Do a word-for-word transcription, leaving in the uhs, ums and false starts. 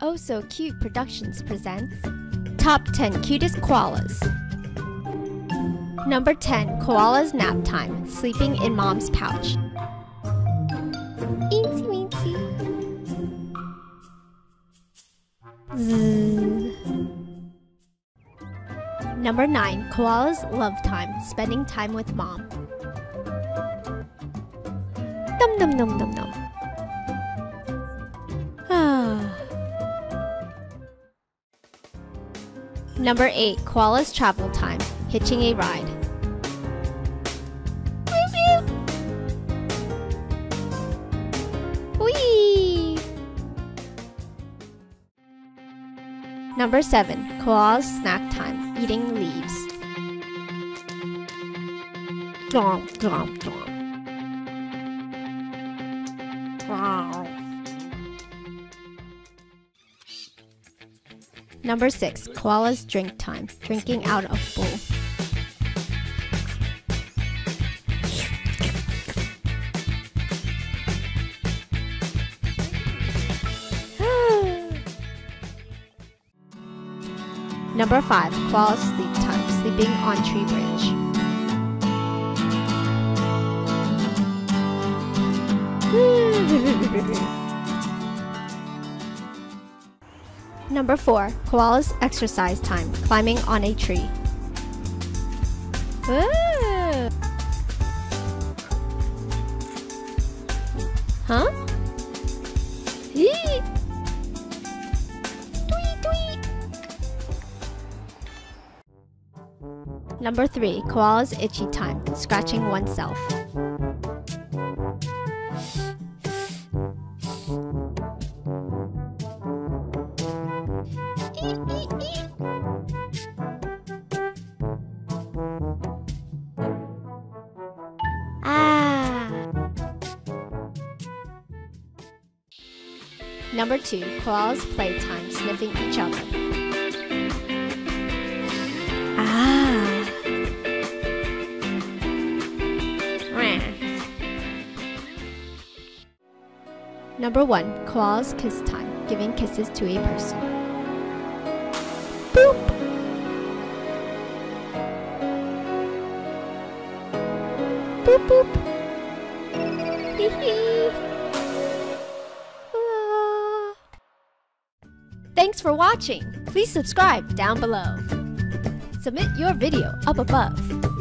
OhSoCuteProductions presents Top ten Cutest Koalas. Number ten. Koala's Nap Time, Sleeping in Mom's Pouch. Eensy weensy. Zzz. Number nine. Koala's Love Time, Spending Time with Mom. Dum dum dum dum dum. Number eight. Koala's Travel Time, Hitching a Ride. Whee! Number seven. Koala's Snack Time, Eating Leaves. Dom, dom, dom. Wow. Number six. Koala's Drink Time, Drinking out of bowl. Number five. Koala's Sleep Time, Sleeping on Tree Branch. Number four. Koala's Exercise Time, Climbing on a Tree. Ooh. Huh? Eee. Tweet, tweet. Number three. Koala's Itchy Time, Scratching oneself. Ah. Number two. Koala's Playtime, Sniffing each other. Ah. Number one. Koala's Kiss Time, Giving kisses to a person. Boop. Boop boop. Hee hee. Ah. Thanks for watching. Please subscribe down below. Submit your video up above.